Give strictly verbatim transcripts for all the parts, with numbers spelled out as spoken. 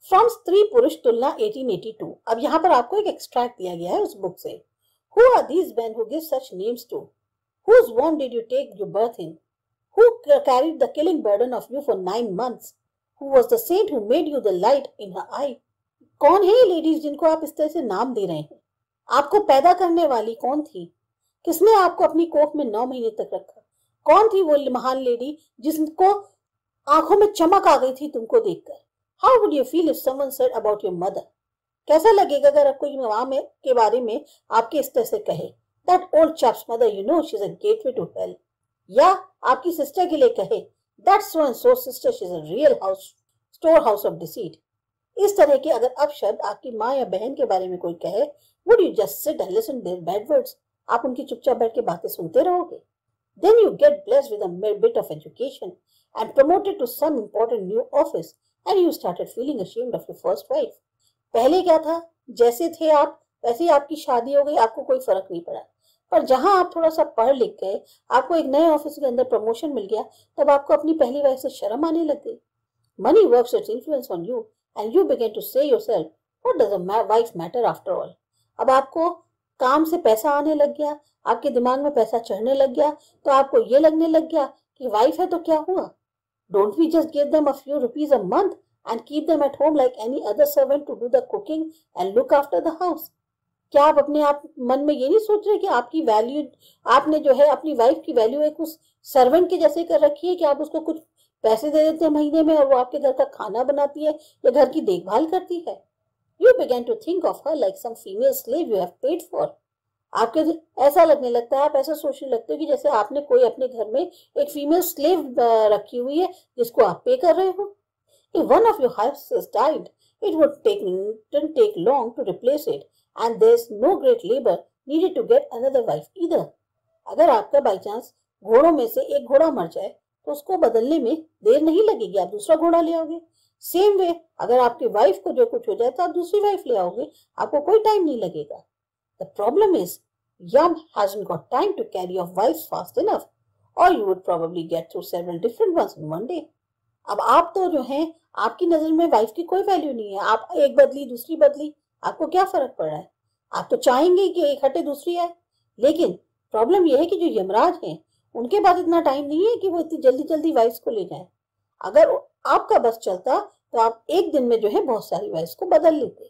From स्त्री पुरुष तुलना अठारह सौ बयासी। अब यहाँ पर आपको एक एक्सट्रैक्ट दिया गया है उस बुक से। Who are these men who give such names to? Whose womb did you take your birth in? Who carried the killing burden of you for nine months? Who was the saint who made you the light in her eye? कौन है ये ladies जिनको आप इस तरह से नाम दे रहे हैं? आपको पैदा करने वाली कौन थी? किसने आपको अपनी कोख में नौ महीने तक रखा? कौन थी वो महान लेडी जिसको आंखों में चमक आ गई थी तुमको देखकर? How would you feel if someone said about your mother? कैसा लगेगा अगर कोई माँ में के बारे में आपके इस तरह से कहे, That old chap's mother, you know, she's a gateway to hell. या आपकी सिस्टर के लिए कहे, That so and so sister, she's a real house, storehouse of deceit. इस तरह के अगर अब शब्द आपकी माँ या बहन के बारे में कोई कहे, Would you just sit and listen to their bad words? आप उनकी चुपचाप बैठ के बातें सुनते रहोगे? Then you get blessed with a bit of education and promoted to some important new office. And you started feeling ashamed of your first wife. पहले क्या था, जैसे थे आप वैसे ही आपकी शादी हो गई, आपको कोई फर्क नहीं पड़ा। पर जहां आप थोड़ा सा पढ़ लिख गए, आपको एक नए ऑफिस के अंदर प्रमोशन मिल गया, तब आपको अपनी पहली वाइफ से शर्म आने लग गई। Money works its influence on you and you begin to say yourself, what does a wife matter after all? अब आपको काम से पैसा आने लग गया, आपके दिमाग में पैसा चढ़ने लग गया, तो आपको ये लगने लग गया कि वाइफ है तो क्या हुआ? Don't we just give them a few rupees a month and keep them at home like any other servant to do the cooking and look after the house? क्या आप अपने आप मन में ये नहीं सोच रहे कि आपकी वैल्यू, आपने जो है अपनी वाइफ की वैल्यू एक उस सर्वेंट के जैसे कर रखी है कि आप उसको कुछ पैसे दे देते हैं महीने में और वो आपके घर का खाना बनाती है या घर की देखभाल करती है? You began to think of her like some female slave you have paid for. आपके ऐसा लगने लगता है, आप ऐसा सोचने लगते हो कि जैसे आपने कोई अपने घर में एक फीमेल स्लेव रखी हुई है जिसको आप पे कर रहे हो। If one of your houses died, it would take didn't take long to replace it, and there's no great labor needed to get another wife either. अगर आपका बाई चांस घोड़ों में से एक घोड़ा मर जाए तो उसको बदलने में देर नहीं लगेगी, आप दूसरा घोड़ा ले आओगे। सेम वे, अगर आपकी वाइफ को जो कुछ हो जाए तो आप दूसरी वाइफ ले आओगे, आपको कोई टाइम नहीं लगेगा। The problem is, Yum hasn't got time to carry off wives fast enough, or you would probably get through several different ones in one day. अब आप तो जो हैं, आपकी नजर में वाइफ की कोई वैल्यू नहीं है। आप एक बदली दूसरी बदली, आपको क्या फर्क पड़ रहा है? आप तो चाहेंगे कि एक हटे दूसरी आए, लेकिन प्रॉब्लम यह है कि जो यमराज हैं उनके पास इतना टाइम नहीं है कि वो इतनी जल्दी जल्दी वाइफ्स को ले जाएं। अगर आपका बस चलता तो आप एक दिन में जो है बहुत सारी वाइफ्स को बदल लेते।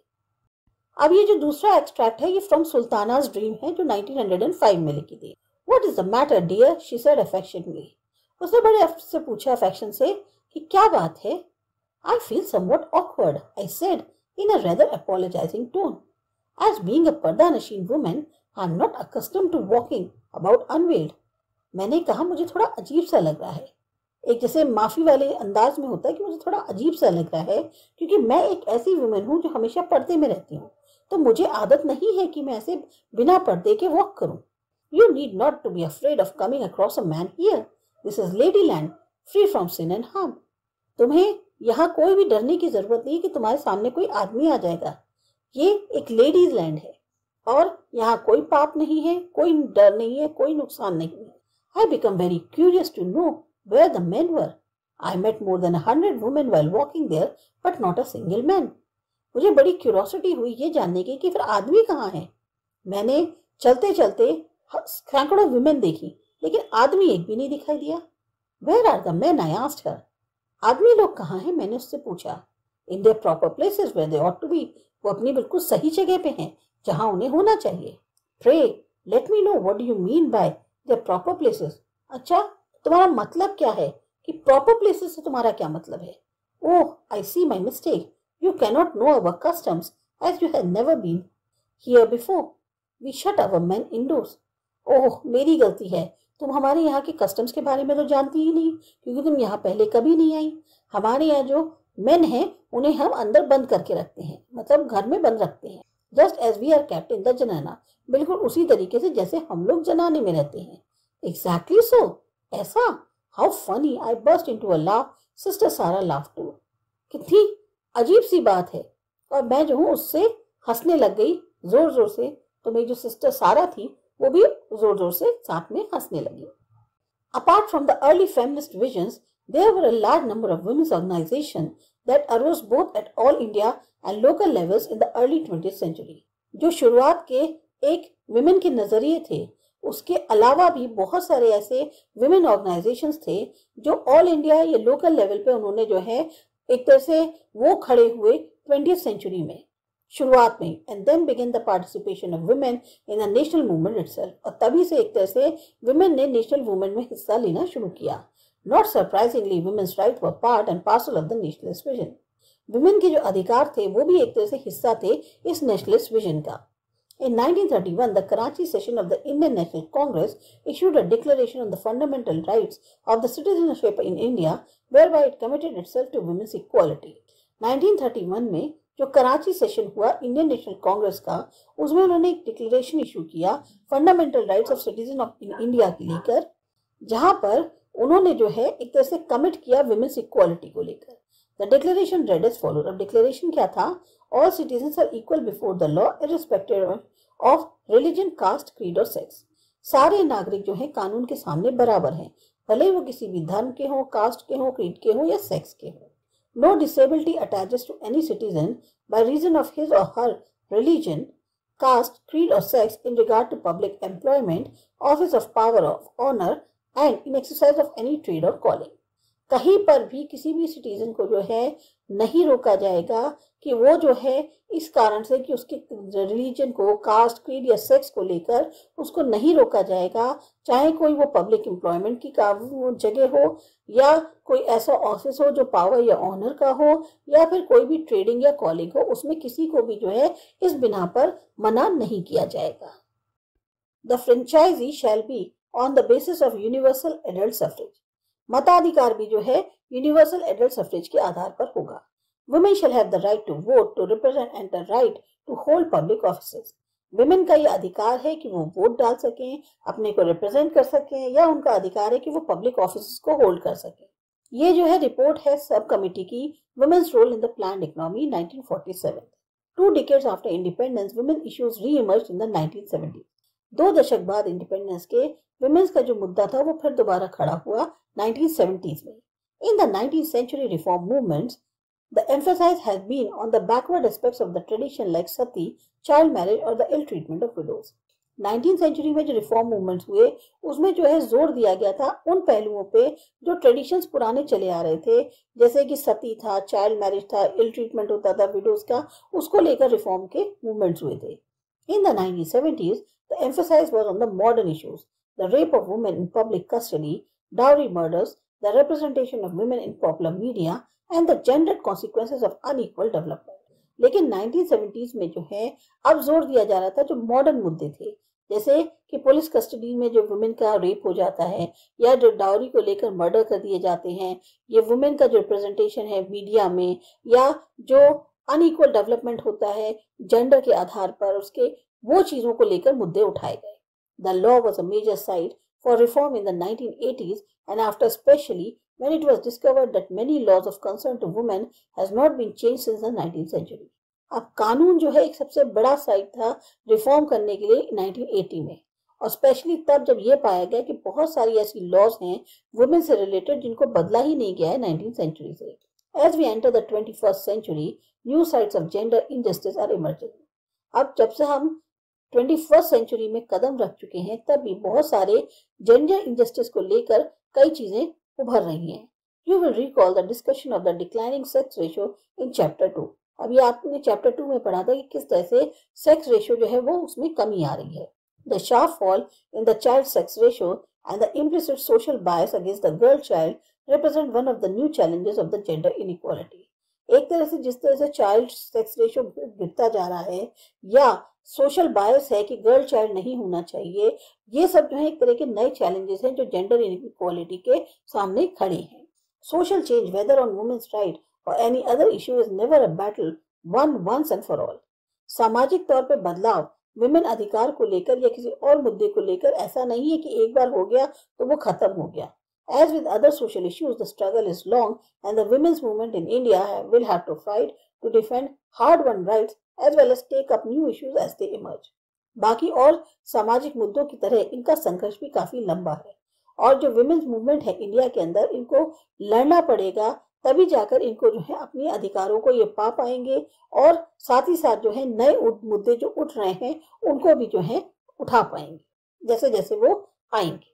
अब ये जो दूसरा एक्सट्रैक्ट है ये फ्रॉम सुल्ताना's ड्रीम है जो नाइनटीन ओ फाइव में लिखी थी। What is the matter, dear? She said affectionately. उसने बड़े अफसोस से पूछा अफेक्शन से कि क्या बात है? I feel somewhat awkward, I said in a rather apologizing tone. As being a पर्दा-नशीन woman, I'm not accustomed to walking about unveiled. मैंने कहा मुझे थोड़ा अजीब सा लग रहा है। एक जैसे माफी वाले अंदाज में होता है कि मुझे थोड़ा अजीब सा लग रहा है क्योंकि मैं एक ऐसी वुमेन हूँ जो हमेशा पर्दे में रहती हूँ, तो मुझे आदत नहीं है कि मैं ऐसे बिना पर्दे के वॉक करूं। You need not to be afraid of coming across a man here. This is Ladyland, free from sin and harm. तुम्हें यहाँ कोई भी डरने की जरूरत नहीं कि तुम्हारे सामने कोई आदमी आ जाएगा। ये एक लेडीज लैंड है और यहाँ कोई पाप नहीं है, कोई डर नहीं है, कोई नुकसान नहीं है। I become very curious to know where the men were. I met more than a hundred women while walking there, but not a single man. मुझे बड़ी क्यूरोसिटी हुई ये जानने की कि फिर आदमी कहाँ है। मैंने चलते चलते सैकड़ों वुमेन देखी लेकिन आदमी एक भी नहीं दिखाई दिया। Where are the men? I asked her. आदमी लोग कहाँ हैं? मैंने उससे पूछा। In their proper places where they ought to be. वो अपनी बिल्कुल सही जगह पे हैं जहाँ उन्हें होना चाहिए। Pray let me know what do you mean by their proper places. अच्छा, तुम्हारा मतलब क्या है कि proper places से तुम्हारा क्या मतलब है? Oh, I see my mistake. You cannot know our customs as you have never been here before. We shut our men indoors. ओह, मेरी गलती है। तुम हमारे यहाँ के कस्टम्स के बारे में तो जानती ही नहीं क्योंकि तुम यहाँ पहले कभी नहीं आई। हमारे यहाँ जो मेन हैं उन्हें हम अंदर बंद करके रखते हैं, मतलब घर में बंद रखते हैं। Just as we are kept in the zenana, बिल्कुल उसी तरीके से जैसे हम लोग जनाने में रहते हैं। एग्जैक्टली सो, ऐसा? How funny! I burst into a laugh. Sister Sara laugh too. कितनी अजीब सी बात है। और मैं जो हूँ उससे हंसने लग गई जोर जोर से। तो मेरी जो सिस्टर सारा थी वो भी जोर जोर से साथ में हंसने लगी। Apart from the early feminist visions, there were a large number of women's organizations that arose both at all India and local levels in the early twentieth century. जो शुरुआत के एक विमेन के नजरिए थे, उसके अलावा भी बहुत सारे ऐसे विमेन ऑर्गेनाइजेशंस थे जो ऑल इंडिया या लोकल लेवल पे उन्होंने जो है एक तरह से वो खड़े हुए ट्वेंटियथ सेंचुरी में शुरुआत में, and then begin the participation of women in the national movement itself, और तभी से एक तरह से वुमेन ने नेशनल मूवमेंट में हिस्सा लेना शुरू किया. Not surprisingly women's right were part and parcel of the nationalist vision. वुमेन के जो अधिकार थे वो भी एक तरह से हिस्सा थे इस नेशनलिस्ट विजन का. In nineteen thirty-one, the Karachi session of the Indian National Congress issued a declaration on the fundamental rights of the citizenship in India, whereby it committed itself to women's equality. nineteen thirty-one में जो Karachi session हुआ Indian National Congress का, उसमें उन्होंने एक declaration issue किया fundamental rights of citizen of in India के लेकर, जहां पर उन्होंने जो है एक तरह से कमिट किया वुमेन्स इक्वालिटी को लेकर. The declaration read as followed. अब डिक्लेरेशन क्या था? All citizens are equal before the law irrespective of religion, caste, creed और सेक्स. सारे नागरिक जो हैं कानून के सामने बराबर हैं, भले वो किसी भी धर्म के हों, कास्ट के हों, क्रीड के हों या सेक्स के हों. No disability attaches to any citizen by reason of his or her religion, caste, creed or sex in regard to public employment, office of power of honor and in exercise of any trade or calling. कहीं पर भी किसी भी citizen को जो है नहीं रोका जाएगा कि वो जो है इस कारण से कि उसके रिलीजन को, कास्ट, क्रीड या सेक्स को लेकर उसको नहीं रोका जाएगा, चाहे कोई वो पब्लिक एम्प्लॉयमेंट की जगह हो या कोई ऐसा ऑफिस हो जो पावर या ऑनर का हो या फिर कोई भी ट्रेडिंग या कॉलिंग हो, उसमें किसी को भी जो है इस बिना पर मना नहीं किया जाएगा. The franchise shall be on the basis of universal adult suffrage. मताधिकार भी जो है यूनिवर्सल एडल्ट सफरेज के आधार पर होगा. Women shall have the right to vote, to represent and the right to hold public offices. Women का ये अधिकार है कि वो वोट डाल सकें, अपने को रिप्रेजेंट कर सकें, या उनका अधिकार है कि वो पब्लिक ऑफिस को होल्ड कर सकें. ये जो है रिपोर्ट है सब कमिटी की women's role in the planned economy nineteen forty seven. Two decades after independence women issues reemerged in the nineteen seventies. दो दशक बाद इंडिपेंडेंस के विमेन्स का जो मुद्दा था वो फिर दोबारा खड़ा हुआ नाइनटीन सेवेंटीज़ में. In the nineteenth century reform movements the emphasis has been on the backward aspects of the tradition like sati, child marriage और the ill treatment of widows. नाइनटीन सेंचुरी में जो रिफॉर्म मूवमेंट्स हुए उसमें जो है जोर दिया गया था उन पहलुओं पे जो ट्रेडिशंस पुराने चले आ रहे थे, जैसे कि सती था, चाइल्ड मैरिज था, इल ट्रीटमेंट होता था विडोज का, उसको लेकर रिफॉर्म के मूवमेंट्स हुए थे. In the nineteen seventies the emphasise was on the modern issues, the rape of women in public custody, dowry murders, the representation of women in popular media and the gendered consequences of unequal development. लेकिन nineteen seventies में जो है अब जोर दिया जा रहा था जो मॉडर्न मुद्दे थे, जैसे कि पुलिस कस्टडी में जो वुमेन का रेप हो जाता है या जो डाउरी को लेकर मर्डर कर दिए जाते हैं, ये वुमेन का जो रिप्रेजेंटेशन है मीडिया में, या जो अनइक्वल डेवलपमेंट होता है जेंडर के आधार पर, उसके वो चीजों को लेकर मुद्दे उठाए गए. The law was a major side for reform in the nineteen eighties and after especially when it was discovered that many laws of concern to women has not been changed since the nineteenth century. अब कानून जो है एक सबसे बड़ा side था reform करने के लिए नाइनटीन एटी में, और स्पेशली तब जब ये पाया गया कि बहुत सारी ऐसी लॉज हैं वुमेन से रिलेटेड जिनको बदला ही नहीं गया है नाइनटीन सेंचुरी से. As we enter the twenty-first century, new sides of gender injustice are emerging. अब जब से हम ट्वेंटी फर्स्ट सेंचुरी में कदम रख चुके हैं तब भी बहुत सारे जेंडर इंजस्टिस को लेकर कई चीजें उभर रही हैं. You will recall the discussion of the declining sex ratio in chapter two. अभी आपने चैप्टर टू में पढ़ा था कि किस तरह से सेक्स रेशियो जो है वो उसमें कमी आ रही है. The sharp fall in the child sex ratio and the implicit social bias against the girl child represent one of the new challenges of the gender inequality. एक तरह से जिस तरह से चाइल्ड सेक्स रेशियो गिरता जा रहा है या सोशल बायस है कि गर्ल चाइल्ड नहीं होना चाहिए, ये सब जो है एक तरह के नए चैलेंजेस हैं जो जेंडर इनइक्वालिटी के सामने खड़े हैं. Social change whether on women's right और any other issue is never a battle won once and for all. सामाजिक तौर पे बदलाव वुमेन अधिकार को लेकर या किसी और मुद्दे को लेकर ऐसा नहीं है कि एक बार हो गया तो वो खत्म हो गया. As with other social issues, the struggle is long and the women's movement in India will have to fight to defend hard-won rights as well as take up new issues as they emerge. बाकी और सामाजिक मुद्दों की तरह इनका संघर्ष भी काफी लंबा है और जो women's movement है इंडिया के अंदर, इनको लड़ना पड़ेगा तभी जाकर इनको जो है अपने अधिकारों को ये पा पाएंगे और साथ ही साथ जो है नए मुद्दे जो उठ रहे हैं उनको भी जो है उठा पाएंगे जैसे जैसे वो आएंगे।